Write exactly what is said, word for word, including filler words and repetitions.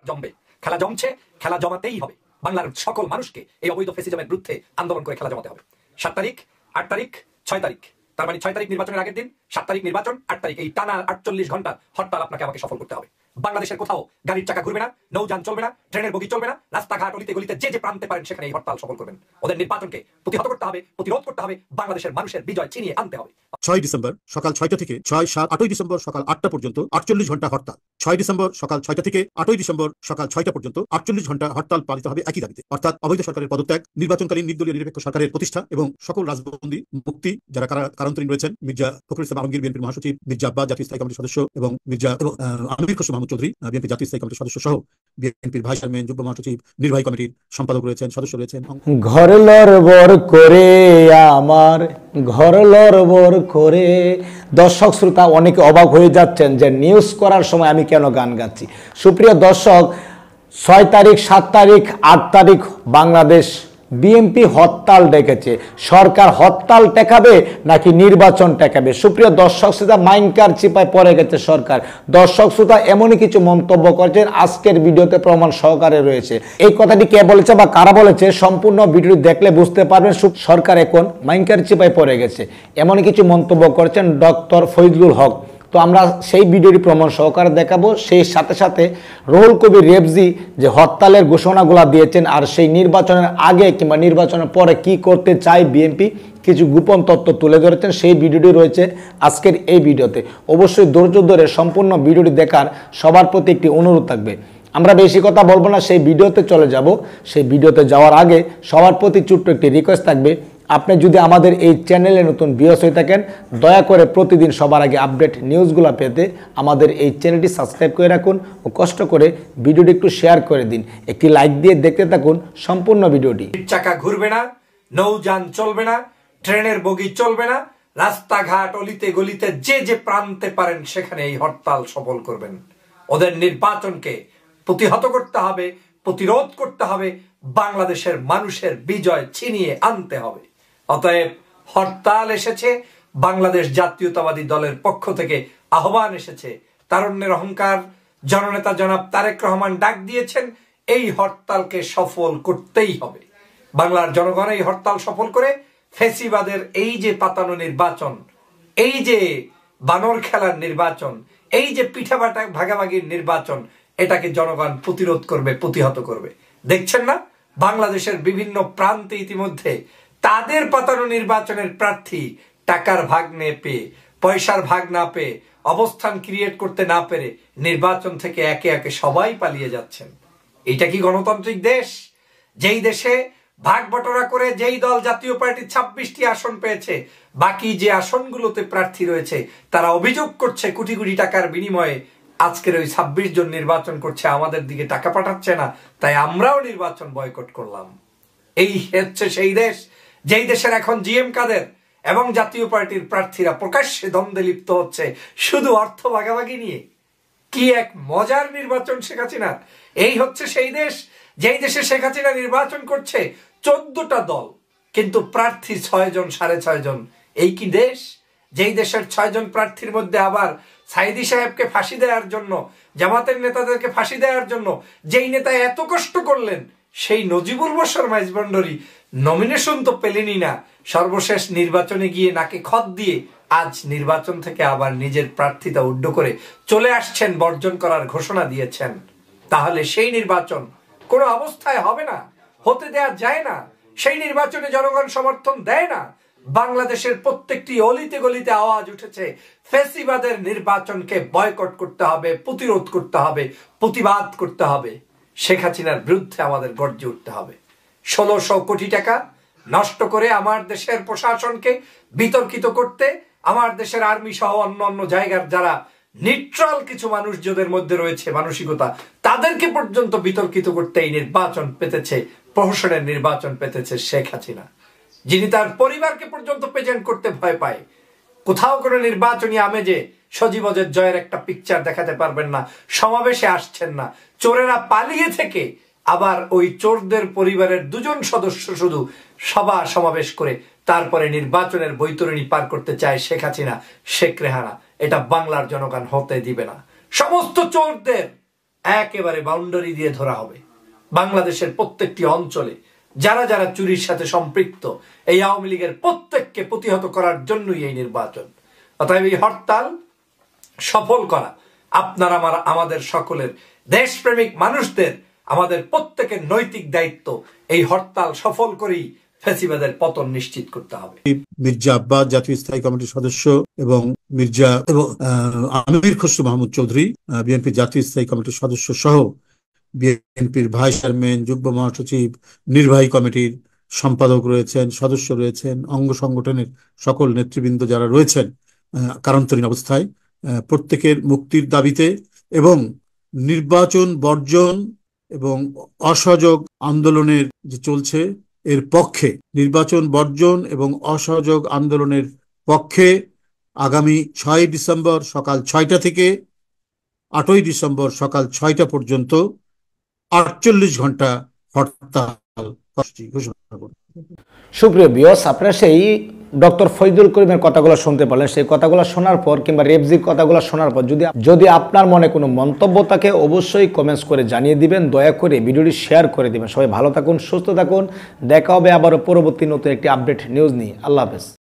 জমবে, খেলা জমছে, খেলা জমাতেই হবে। বাংলার সকল মানুষকে এই অবৈধ ফ্যাসিজমের বিরুদ্ধে আন্দোলন করে খেলা জমাতে হবে। সাত তারিখ, আট তারিখ, ছয় তারিখ, তার মানে ছয় তারিখ নির্বাচনের আগের দিন, সাত তারিখ নির্বাচন, আট তারিখ, এই টানা আটচল্লিশ ঘন্টা হরতাল আপনাকে আমাকে সফল করতে হবে। বাংলাদেশের কোথাও গাড়ির চাকা ঘুরবে না, নৌযান চলবে না, ট্রেনের বগি চলবে না, রাস্তাঘাট অলিতে গলিতে যে যে প্রান্তে পারেন সেখানে এই হরতাল সফল করবেন। ওদের নির্বাচনকে প্রতিহত করতে হবে, প্রতিরোধ করতে হবে, বাংলাদেশের মানুষের বিজয় ছিনিয়ে আনতে হবে। ছয় ডিসেম্বর সকাল ছয়টা থেকে ছয় সাত আটই ডিসেম্বর সকাল আটটা পর্যন্ত আটচল্লিশ ঘন্টা হরতাল। ছয় ডিসেম্বর সকাল ছয়টা থেকে আটই ডিসেম্বর সকাল ছয়টা পর্যন্ত আটচল্লিশ ঘন্টা হরতাল পালিত হবে একই দাবিতে, অর্থাৎ অবৈধ সরকারের পদত্যাগ, নির্বাচনকালীন নির্দলীয় নিরপেক্ষ সরকারের প্রতিষ্ঠা এবং সকল রাজবন্দী মুক্তি, যারা কারান্তরীণ রয়েছেন, মির্জা ফখরুল ইসলাম আলমগীর বিএনপির মহাসচিব, মির্জা আব্বাস জাতীয় স্থায়ী কমিটির সদস্য এবং মির্জা আমির খসরু মাহমুদ চৌধুরী বিএনপি জাতীয় স্থায়ী কমিটির সদস্য সহ বিএনপির ভাইস চেয়ারম্যান, যুগ্ম মহাসচিব, নির্বাহী কমিটির সম্পাদক রয়েছেন, সদস্য রয়েছেন। ঘর লড়বড় করে আমার ঘর লড়বড় করে। দর্শক শ্রোতা অনেকে অবাক হয়ে যাচ্ছেন যে নিউজ করার সময় আমি কেন গান গাচ্ছি। সুপ্রিয় দর্শক, ছয় তারিখ, সাত তারিখ, আট তারিখ বাংলাদেশ বিএনপি হরতাল ডেকেছে। সরকার হরতাল টেকাবে নাকি নির্বাচন টেকাবে? সুপ্রিয় দর্শক শ্রোতা, মাইনকার চিপায় পড়ে গেছে সরকার। দর্শক শ্রোতা এমনই কিছু মন্তব্য করছেন, আজকের ভিডিওতে প্রমাণ সহকারে রয়েছে। এই কথাটি কে বলেছে বা কারা বলেছে সম্পূর্ণ ভিডিও দেখলে বুঝতে পারবেন সরকার এখন মাইনকার চিপায় পড়ে গেছে। এমনই কিছু মন্তব্য করছেন ডক্টর ফজলুল হক। তো আমরা সেই ভিডিওটি প্রমাণ সহকারে দেখাবো। সেই সাথে সাথে রুহুল কবির রেবজি যে হরতালের ঘোষণাগুলো দিয়েছেন আর সেই নির্বাচনের আগে কিংবা নির্বাচনের পরে কি করতে চায় বিএনপি, কিছু গোপন তথ্য তুলে ধরেছেন। সেই ভিডিওটি রয়েছে আজকের এই ভিডিওতে। অবশ্যই ধৈর্য ধরে সম্পূর্ণ ভিডিওটি দেখার সবার প্রতি একটি অনুরোধ থাকবে। আমরা বেশি কথা বলবো না, সেই ভিডিওতে চলে যাব। সেই ভিডিওতে যাওয়ার আগে সবার প্রতি ছোট্ট একটি রিকোয়েস্ট থাকবে, আপনি যদি আমাদের এই চ্যানেলে নতুন ভিউয়ার্স হয়ে থাকেন, দয়া করে প্রতিদিন সবার আগে আপডেট নিউজগুলো পেতে আমাদের এই চ্যানেলটি সাবস্ক্রাইব করে রাখুন ও কষ্ট করে ভিডিওটি একটু শেয়ার করে দিন। একটি লাইক দিয়ে দেখতে থাকুন সম্পূর্ণ ভিডিওটি। চাকা ঘুরবে না, নৌযান চলবে না, ট্রেনের বগি চলবে না, রাস্তাঘাট অলিতে গলিতে যে যে প্রান্তে পারেন সেখানে এই হরতাল সফল করবেন। ওদের নির্বাচনকে প্রতিহত করতে হবে, প্রতিরোধ করতে হবে, বাংলাদেশের মানুষের বিজয় ছিনিয়ে আনতে হবে। অতএব হরতাল এসেছে, বাংলাদেশ জাতীয়তাবাদী দলের পক্ষ থেকে আহ্বান এসেছে। তারুণ্যের অহংকার জননেতা জনাব তারেক রহমান ডাক দিয়েছেন, এই হরতালকে সফল করতেই হবে। বাংলার জনগণ এই হরতাল সফল করে ফ্যাসিবাদের এই যে পাতানো নির্বাচন, এই যে বানর খেলার নির্বাচন, এই যে পিঠা বাটা ভাগাভাগির নির্বাচন, এটাকে জনগণ প্রতিরোধ করবে, প্রতিহত করবে। দেখছেন না বাংলাদেশের বিভিন্ন প্রান্তে ইতিমধ্যে তাদের পাতানো নির্বাচনের প্রার্থী টাকার ভাগ না পেয়ে, পয়সার ভাগ না পেয়ে, অবস্থান ক্রিয়েট করতে না পেরে নির্বাচন থেকে একে একে সবাই পালিয়ে যাচ্ছেন। এটা কি গণতান্ত্রিক দেশ? যেই দেশে ভাগ বটরা করে যেই দল জাতীয় পার্টি ছাব্বিশটি আসন পেয়েছে, বাকি যে আসনগুলোতে প্রার্থী রয়েছে তারা অভিযোগ করছে কোটি কোটি টাকার বিনিময়ে আজকের ওই ছাব্বিশ জন নির্বাচন করছে, আমাদের দিকে টাকা পাঠাচ্ছে না, তাই আমরাও নির্বাচন বয়কট করলাম। এই হচ্ছে সেই দেশ যেই দেশের এখন জিএম কাদের এবং জাতীয় পার্টির প্রার্থীরা প্রকাশ্যে দ্বন্দ্বে লিপ্ত হচ্ছে শুধু অর্থ ভাগাভাগি নিয়ে। কি এক মজার নির্বাচন শেখ হাসিনার! এই হচ্ছে সেই দেশ যেই দেশে শেখ হাসিনা নির্বাচন করছে চোদ্দটা দল, কিন্তু প্রার্থী ছয় জন, সাড়ে ছয় জন। এই কি দেশ? যেই দেশের ছয় জন প্রার্থীর মধ্যে আবার সাইদি সাহেবকে ফাঁসি দেওয়ার জন্য, জামাতের নেতাদেরকে ফাঁসি দেওয়ার জন্য যেই নেতা এত কষ্ট করলেন, সেই নজিবুল বশর মাইজভান্ডারী নমিনেশন তো পেলেনই না, সর্বশেষ নির্বাচনে গিয়ে নাকে খত দিয়ে আজ নির্বাচন থেকে আবার নিজের প্রার্থিতা উড্ড করে চলে আসছেন, বর্জন করার ঘোষণা দিয়েছেন। তাহলে সেই নির্বাচন কোনো অবস্থায় হবে না, হতে দেয়া যায় না। সেই নির্বাচনে জনগণ সমর্থন দেয় না। বাংলাদেশের প্রত্যেকটি অলিতে গলিতে আওয়াজ উঠেছে, ফ্যাসিবাদের নির্বাচনকে বয়কট করতে হবে, প্রতিরোধ করতে হবে, প্রতিবাদ করতে হবে। শেখ হাসিনার বিরুদ্ধে আমাদের গর্জে উঠতে হবে। ষোলোশো কোটি টাকা নষ্ট করে আমার দেশের প্রশাসনকে বিতর্কিত করতে, আমার দেশের আর্মি সহ অন্য অন্য জায়গার যারা নিউট্রাল কিছু মানুষ যাদের মধ্যে রয়েছে মানসিকতা, তাদেরকে পর্যন্ত বিতর্কিত করতে এই নির্বাচন পেতেছে, প্রহসনের নির্বাচন পেতেছে শেখ হাসিনা, যিনি তার পরিবারকে পর্যন্ত প্রেজেন্ট করতে ভয় পায়। কোথাও কোনো নির্বাচনী আমেজে সজীবজের জয়ের একটা পিকচার দেখাতে পারবেন না, সমাবেশে আসছেন না। চোরেরা পালিয়ে থেকে আবার ওই চোরদের পরিবারের দুজন সদস্য শুধু সভা সমাবেশ করে তারপরে নির্বাচনের বৈতরণী পার করতে চায় শেখ হাসিনা, শেখ রেহানা। এটা বাংলার জনগণ হতে দিবে না। সমস্ত চোরদের একেবারে বাউন্ডারি দিয়ে ধরা হবে। বাংলাদেশের প্রত্যেকটি অঞ্চলে যারা যারা চুরির সাথে সম্পৃক্ত, এই আওয়ামী লীগের প্রত্যেককে প্রতিহত করার জন্যই এই নির্বাচন। অতএব এই হরতাল সফল করা আপনার আমার আমাদের সকলের, দেশপ্রেমিক মানুষদের, আমাদের প্রত্যেকের নৈতিক দায়িত্ব। এই হরতাল সফল করেই ফ্যাসিবাদের পতন নিশ্চিত করতে হবে। মির্জা আব্বাস জাতীয় স্থায়ী কমিটির সদস্য এবং মির্জা এবং আমির খসরু মাহমুদ চৌধুরী বিএনপি জাতীয় স্থায়ী কমিটির সদস্য সহ বিএনপির ভাইস চেয়ারম্যান, যুগ্ম মহাসচিব, নির্বাহী কমিটির সম্পাদক রয়েছেন, সদস্য রয়েছেন, অঙ্গ সংগঠনের সকল নেতৃবৃন্দ যারা রয়েছেন কারান্তরীণ অবস্থায়, প্রত্যেকের মুক্তির দাবিতে এবং নির্বাচন বর্জন এবং অসহযোগ আন্দোলনের যে চলছে এর পক্ষে, নির্বাচন বর্জন এবং অসহযোগ আন্দোলনের পক্ষে আগামী ছয় ডিসেম্বর সকাল ছয়টা থেকে আটই ডিসেম্বর সকাল ছয়টা পর্যন্ত আটচল্লিশ ঘন্টা হরতাল ঘোষণা করব। সুপ্রিয় ভিউয়ার্স, আপনারা সেই ডক্টর ফয়জুল করিমের কথাগুলো শুনতে পারলেন। সেই কথাগুলো শোনার পর কিংবা রেবজির কথাগুলো শোনার পর যদি যদি আপনার মনে কোনো মন্তব্য থাকে অবশ্যই কমেন্টস করে জানিয়ে দিবেন। দয়া করে ভিডিওটি শেয়ার করে দিবেন। সবাই ভালো থাকুন, সুস্থ থাকুন। দেখা হবে আবারও পরবর্তী নতুন একটি আপডেট নিউজ নিয়ে। আল্লাহ হাফেজ।